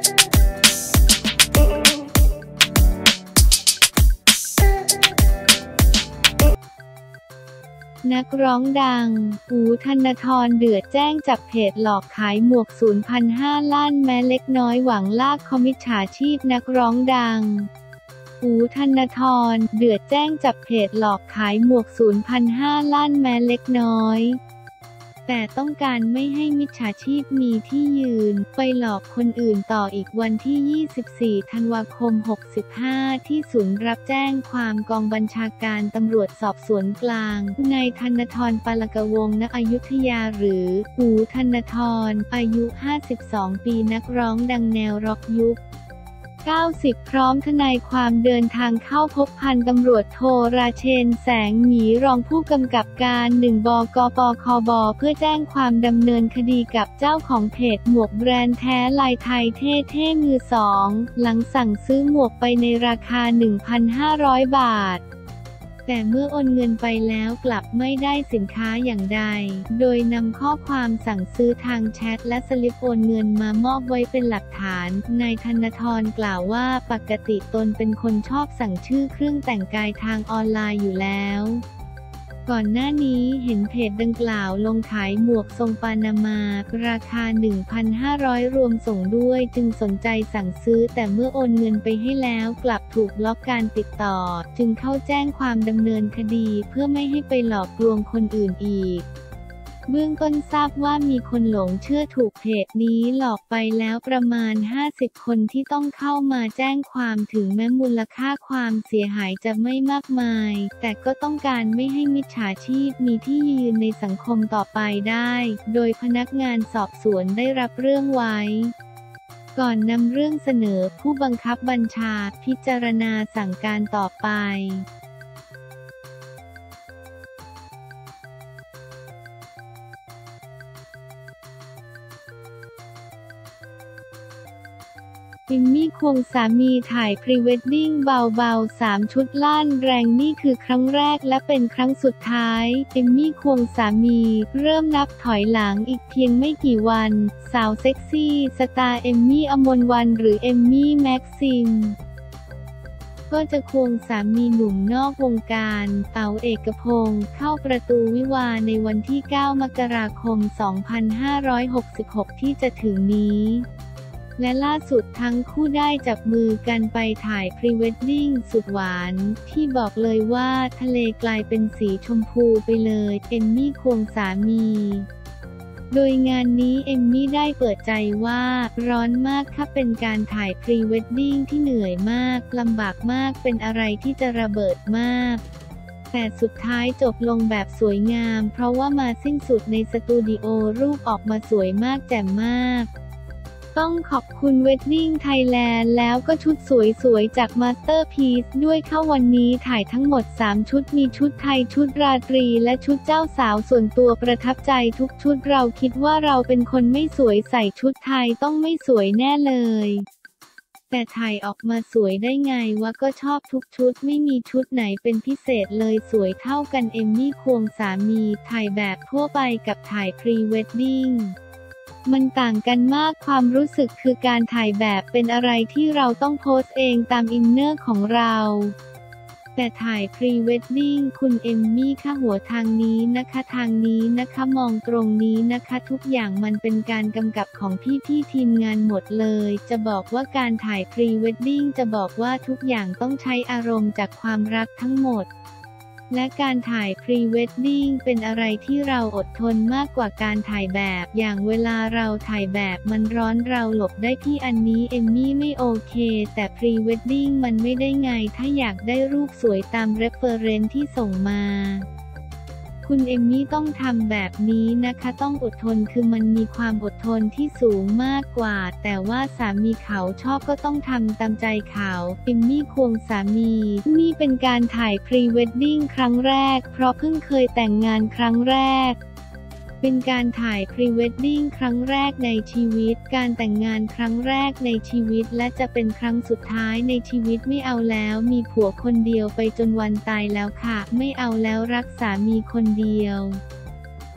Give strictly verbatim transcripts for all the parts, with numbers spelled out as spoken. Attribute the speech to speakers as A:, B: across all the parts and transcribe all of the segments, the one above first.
A: นักร้องดังอู๋ ธนธรเดือดแจ้งจับเพจหลอกขายหมวก ศูนย์พันห้า ล้านแม้เล็กน้อยหวังลากคอมมิจฉาชีพนักร้องดังอู๋ ธนธรเดือดแจ้งจับเพจหลอกขายหมวก ศูนย์พันห้า ล้านแม้เล็กน้อยแต่ต้องการไม่ให้มิจฉาชีพมีที่ยืนไปหลอกคนอื่นต่ออีกวันที่ ยี่สิบสี่ ธันวาคม หกห้า ที่ศูนย์รับแจ้งความกองบัญชาการตำรวจสอบสวนกลางนายธนธร ปาลกวงศ์ ณ อยุธยาหรืออู๋ ธนธรอายุ ห้าสิบสอง ปีนักร้องดังแนวร็อกยุคเก้าสิบ พร้อมทนายความเดินทางเข้าพบพันตำรวจโทราเชนแสงหมีรองผู้กำกับการหนึ่งบกปคบเพื่อแจ้งความดำเนินคดีกับเจ้าของเพจหมวกแบรนด์แท้ลายไทยเท่เท่มือสองหลังสั่งซื้อหมวกไปในราคา หนึ่งพันห้าร้อย บาทแต่เมื่อโอนเงินไปแล้วกลับไม่ได้สินค้าอย่างใดโดยนำข้อความสั่งซื้อทางแชทและสลิปโอนเงินมามอบไว้เป็นหลักฐานนายธนธรกล่าวว่าปกติตนเป็นคนชอบสั่งชื่อเครื่องแต่งกายทางออนไลน์อยู่แล้วก่อนหน้านี้เห็นเพจดังกล่าวลงขายหมวกทรงปานามาราคา หนึ่งพันห้าร้อย รวมส่งด้วยจึงสนใจสั่งซื้อแต่เมื่อโอนเงินไปให้แล้วกลับถูกล็อกการติดต่อจึงเข้าแจ้งความดำเนินคดีเพื่อไม่ให้ไปหลอกลวงคนอื่นอีกเบื้องต้นทราบว่ามีคนหลงเชื่อถูกเพจนี้หลอกไปแล้วประมาณ ห้าสิบ คนที่ต้องเข้ามาแจ้งความถึงแม้มูลค่าความเสียหายจะไม่มากมายแต่ก็ต้องการไม่ให้มิจฉาชีพมีที่ยืนในสังคมต่อไปได้โดยพนักงานสอบสวนได้รับเรื่องไว้ก่อนนำเรื่องเสนอผู้บังคับบัญชาพิจารณาสั่งการต่อไปเอมมี่ควงสามีถ่ายพรีเวดดิ้งเบาๆสามชุดลั่นแรงนี่คือครั้งแรกและเป็นครั้งสุดท้ายเอมมี่ควงสามีเริ่มนับถอยหลังอีกเพียงไม่กี่วันสาวเซ็กซี่สตาร์เอมมี่อมรวรรณหรือเอมมี่แม็กซิมก็จะควงสามีหนุ่มนอกวงการเต๋าเอกพงศ์เข้าประตูวิวาห์ในวันที่ เก้ามกราคม สองพันห้าร้อยหกสิบหก ที่จะถึงนี้และล่าสุดทั้งคู่ได้จับมือกันไปถ่ายพรีเวดดิ้งสุดหวานที่บอกเลยว่าทะเลกลายเป็นสีชมพูไปเลยเอมมี่ควงสามีโดยงานนี้เอมมี่ได้เปิดใจว่าร้อนมากค่ะเป็นการถ่ายพรีเวดดิ้งที่เหนื่อยมากลำบากมากเป็นอะไรที่จะระเบิดมากแต่สุดท้ายจบลงแบบสวยงามเพราะว่ามาสิ้นสุดในสตูดิโอรูปออกมาสวยมากแจ่มมากต้องขอบคุณ Wedding Thailand แล้วก็ชุดสวยๆจาก Masterpiece ด้วยค่ะวันนี้ถ่ายทั้งหมดสามชุดมีชุดไทยชุดราตรีและชุดเจ้าสาวส่วนตัวประทับใจทุกชุดเราคิดว่าเราเป็นคนไม่สวยใส่ชุดไทยต้องไม่สวยแน่เลยแต่ถ่ายออกมาสวยได้ไงวะก็ชอบทุกชุดไม่มีชุดไหนเป็นพิเศษเลยสวยเท่ากันเอมมี่ควงสามีถ่ายแบบทั่วไปกับถ่ายพรีเวดดิ้งมันต่างกันมากความรู้สึกคือการถ่ายแบบเป็นอะไรที่เราต้องโพสเองตามอินเนอร์ของเราแต่ถ่ายพรีเวดดิ้งคุณเอมมี่ค่ะหัวทางนี้นะคะทางนี้นะคะมองตรงนี้นะคะทุกอย่างมันเป็นการกำกับของพี่ๆทีมงานหมดเลยจะบอกว่าการถ่ายพรีเวดดิ้งจะบอกว่าทุกอย่างต้องใช้อารมณ์จากความรักทั้งหมดและการถ่ายพรีเวดดิ้งเป็นอะไรที่เราอดทนมากกว่าการถ่ายแบบอย่างเวลาเราถ่ายแบบมันร้อนเราหลบได้ที่อันนี้เอมมี่ไม่โอเคแต่พรีเวดดิ้งมันไม่ได้ไงถ้าอยากได้รูปสวยตามเรฟเฟอเรนซ์ที่ส่งมาคุณเอมมี่ต้องทำแบบนี้นะคะต้องอดทนคือมันมีความอดทนที่สูงมากกว่าแต่ว่าสามีเขาชอบก็ต้องทำตามใจเขาเอมมี่ควงสามีนี่เป็นการถ่ายพรีเวดดิ้งครั้งแรกเพราะเพิ่งเคยแต่งงานครั้งแรกเป็นการถ่ายพรีเวดดิ้งครั้งแรกในชีวิตการแต่งงานครั้งแรกในชีวิตและจะเป็นครั้งสุดท้ายในชีวิตไม่เอาแล้วมีผัวคนเดียวไปจนวันตายแล้วค่ะไม่เอาแล้วรักสามีคนเดียว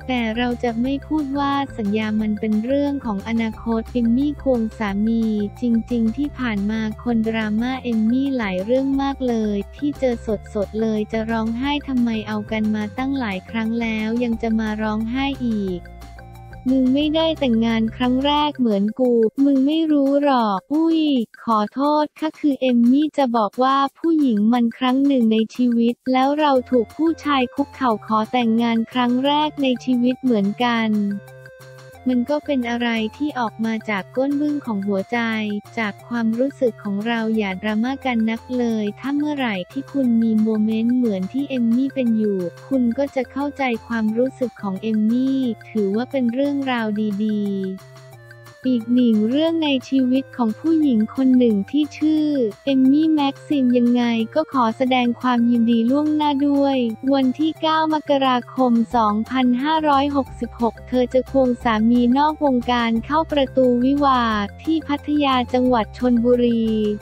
A: แต่เราจะไม่พูดว่าสัญญามันเป็นเรื่องของอนาคตเอมมี่ควงสามีจริงๆที่ผ่านมาคนดราม่าเอมมี่หลายเรื่องมากเลยที่เจอสดๆเลยจะร้องไห้ทำไมเอากันมาตั้งหลายครั้งแล้วยังจะมาร้องไห้อีกมึงไม่ได้แต่งงานครั้งแรกเหมือนกูมึงไม่รู้หรอกอุ้ยขอโทษค่ะคือเอมมี่จะบอกว่าผู้หญิงมันครั้งหนึ่งในชีวิตแล้วเราถูกผู้ชายคุกเข่าขอแต่งงานครั้งแรกในชีวิตเหมือนกันมันก็เป็นอะไรที่ออกมาจากก้นบึ้งของหัวใจจากความรู้สึกของเราอย่าดราม่ากันนักเลยถ้าเมื่อไหร่ที่คุณมีโมเมนต์เหมือนที่เอมมี่เป็นอยู่คุณก็จะเข้าใจความรู้สึกของเอมมี่ถือว่าเป็นเรื่องราวดีๆอีกหนึ่งเรื่องในชีวิตของผู้หญิงคนหนึ่งที่ชื่อเอมมี่แม็กซิมยังไงก็ขอแสดงความยินดีล่วงหน้าด้วยวันที่เก้ามกราคมสองพันห้าร้อยหกสิบหกเธอจะควงสามีนอกวงการเข้าประตูวิวาห์ที่พัทยาจังหวัดชลบุรี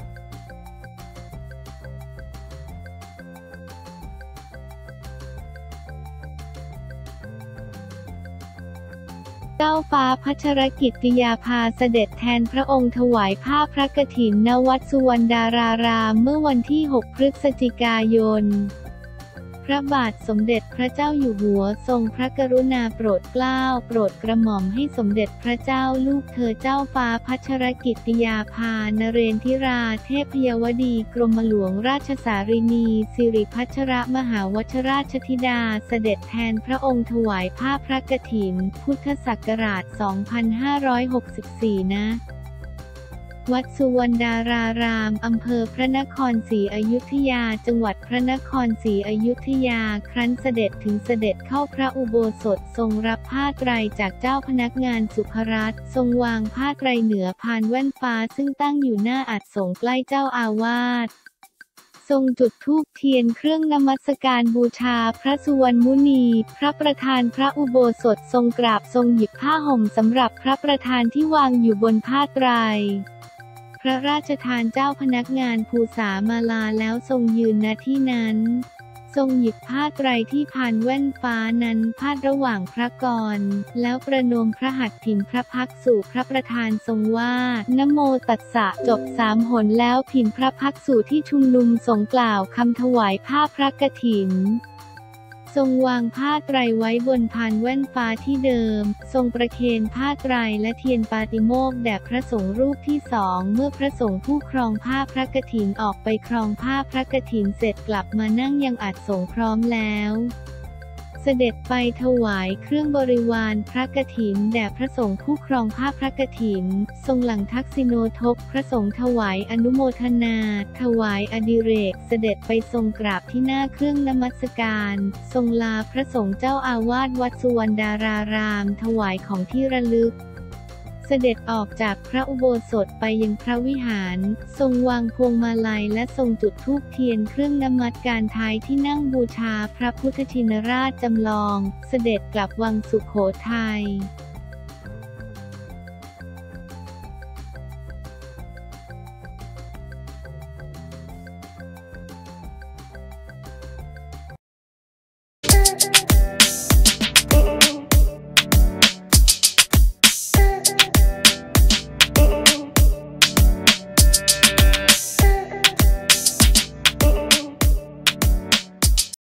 A: เจ้าฟ้าพัชรกิติยาภาเสด็จแทนพระองค์ถวายผ้าพระกฐินณวัดสุวรรณดารารามเมื่อวันที่หกพฤศจิกายนพระบาทสมเด็จพระเจ้าอยู่หัวทรงพระกรุณาโปรดเกล้าโปรดกระหม่อมให้สมเด็จพระเจ้าลูกเธอเจ้าฟ้าพัชรกิติยาภานเรนทิราเทพยวดีกรมหลวงราชสารินีสิริพัชรมหาวชราชธิดาเสด็จแทนพระองค์ถวายผ้าพระกฐินพุทธศักราช สองพันห้าร้อยหกสิบสี่ นะวัดสุวรรณดารารามอำเภอพระนครศรีอยุธยาจังหวัดพระนครศรีอยุธยาครั้นเสด็จถึงเสด็จเข้าพระอุโบสถทรงรับผ้าไตรจากเจ้าพนักงานสุภรัตน์ทรงวางผ้าไตรเหนือพานแว่นฟ้าซึ่งตั้งอยู่หน้าอัฐสงฆ์ใกล้เจ้าอาวาสทรงจุดธูปเทียนเครื่องนมัสการบูชาพระสุวรรณมุนีพระประธานพระอุโบสถทรงกราบทรงหยิบผ้าห่มสำหรับพระประธานที่วางอยู่บนผ้าไตรพระราชทานเจ้าพนักงานภูษามาลาแล้วทรงยืนณที่นั้นทรงหยิบผ้าไตรที่พานแว่นฟ้านั้นพาดระหว่างพระกรแล้วประนมพระหัตถ์ผินพระพักตร์สู่พระประธานทรงว่านะโมตัสสะจบสามหนแล้วผินพระพักตร์สู่ที่ชุมนุมสงฆ์กล่าวคำถวายผ้าพระกฐินทรงวางผ้าไตรไว้บนพานแว่นฟ้าที่เดิมทรงประเคนผ้าไตรและเทียนปาติโมกข์แด่พระสงฆ์รูปที่สองเมื่อพระสงฆ์ผู้ครองผ้าพระกฐินออกไปครองผ้าพระกฐินเสร็จกลับมานั่งยังอัฐสงฆ์พร้อมแล้วเสด็จไปถวายเครื่องบริวารพระกฐินแด่พระสงฆ์ผู้ครองผ้าพระกฐินทรงหลังทักษิโนทกพระสงฆ์ถวายอนุโมทนาถวายอดิเรกเสด็จไปทรงกราบที่หน้าเครื่องนมัสการทรงลาพระสงฆ์เจ้าอาวาสวัดสุวรรณดารารามถวายของที่ระลึกเสด็จออกจากพระอุโบสถไปยังพระวิหารทรงวางพวงมาลัยและทรงจุดธูปเทียนเครื่องนมัสการท้ายที่นั่งบูชาพระพุทธชินราชจำลองเสด็จกลับวังสุโขทัย